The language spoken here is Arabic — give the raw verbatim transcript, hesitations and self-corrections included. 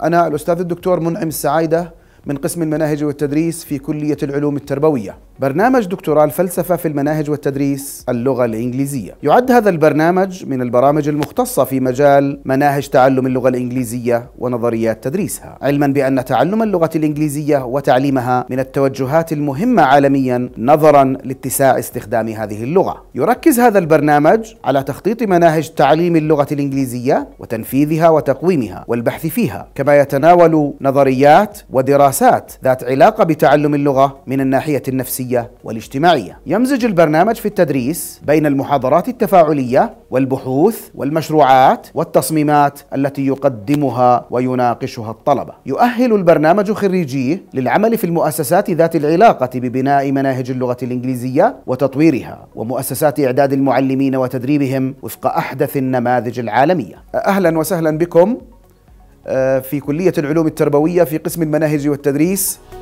أنا الأستاذ الدكتور منعم السعايدة من قسم المناهج والتدريس في كلية العلوم التربوية. برنامج دكتوراه الفلسفة في المناهج والتدريس اللغة الإنجليزية. يعد هذا البرنامج من البرامج المختصة في مجال مناهج تعلم اللغة الإنجليزية ونظريات تدريسها، علما بأن تعلم اللغة الإنجليزية وتعليمها من التوجهات المهمة عالميا نظرا لاتساع استخدام هذه اللغة. يركز هذا البرنامج على تخطيط مناهج تعليم اللغة الإنجليزية وتنفيذها وتقويمها والبحث فيها، كما يتناول نظريات ودراسات ذات علاقة بتعلم اللغة من الناحية النفسية والاجتماعية. يمزج البرنامج في التدريس بين المحاضرات التفاعلية والبحوث والمشروعات والتصميمات التي يقدمها ويناقشها الطلبة. يؤهل البرنامج خريجيه للعمل في المؤسسات ذات العلاقة ببناء مناهج اللغة الإنجليزية وتطويرها، ومؤسسات إعداد المعلمين وتدريبهم وفق أحدث النماذج العالمية. أهلا وسهلا بكم في كلية العلوم التربوية في قسم المناهج والتدريس.